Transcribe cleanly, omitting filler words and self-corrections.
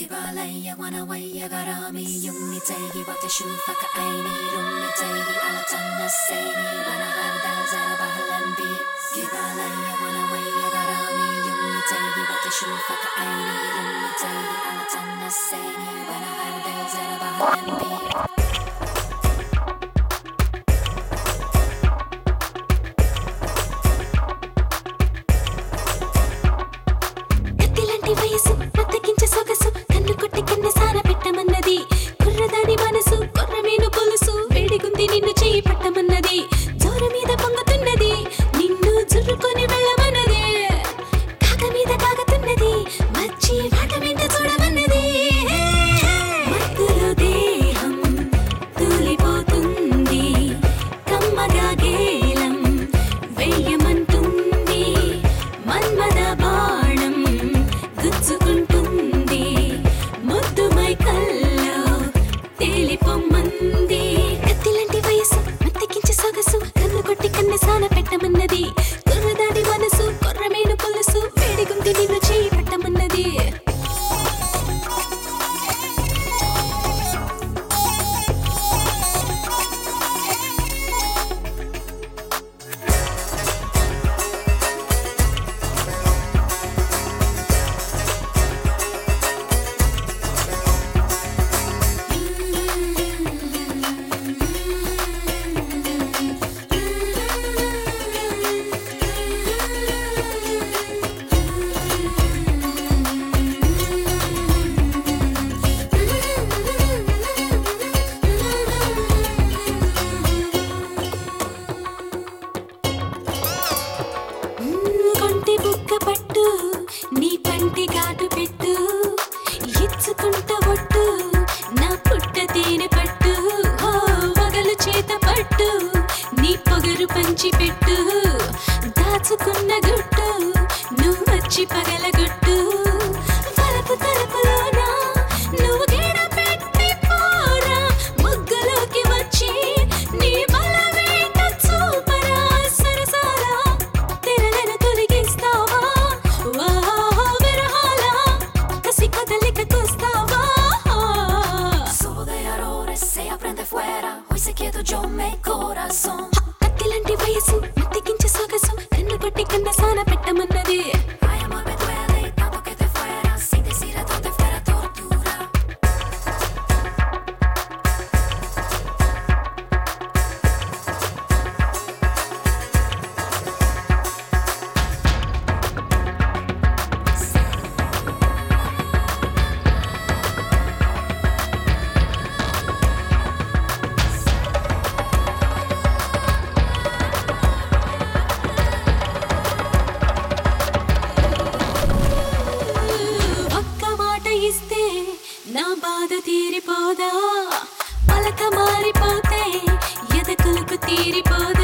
علي وانا ويا غرامي يمي تيجي وتشوفك عيني رمي تيجي على تنسيني وانا غردة زر بحلم بيك جيب علي وانا ويا غرامي يمي تيجي وتشوفك عيني رمي تيجي على تنسيني وانا غردة زر بحلم بيك వయసు ప్రత్యేకించే సొగసు కన్ను కొట్టి కన్ను సార పెట్టమన్నది కుర్రదాని మనసు కొర్రమేను పొలుసు వేడిగుంది నిన్ను చేయి పట్టమన్నది జోరు మీద పొంగుతున్నది నిన్ను జుర్రుకొని వెళ్ళమన్నది కాగ మీద కాగుతున్నది వచ్చి వాట మీద చూడమన్నది మత్తులో దేహం తూలిపోతుంది కమ్మగా గేలం వెయ్యమంటుంది మన్మద బాణం గుచ్చుకుంటుంది ముద్దు మైకల్లో తేలిపొమ్మంది కత్తిలాంటి వయసు మత్తెక్కించే సొగసు కన్ను కొట్టి కన్నె సాన పెట్టమన్నది కుర్రదాని మనసు కొర్రమేను పులుసు వేడిగుంది నిన్ను చేయి పట్టమన్నది పట్టు నీ పంటి ఘాటు పెట్టు ఇచ్చుకుంట ఒట్టు నా పుట్ట తేనె పట్టు ఓ వగలు చేత పట్టు నీ పొగరు పంచి పెట్టు దాచుకున్న గుట్టు నువ్వు వచ్చి పగలగొట్టు వలపు తలుపులోనా నువ్వు గేడ పెట్టి పోరా ముగ్గులోకి వచ్చి నీ బలమేట చూపరా సరసారా తెరలను తొలగిస్తావా కత్తిలాంటి వయసు మత్తెక్కించే సొగసు కన్ను కొట్టి కన్న సాన పెట్టమన్నది నా బాధ తీరిపోదా పలక మారిపోతే ఎదకులకు తీరిపోదా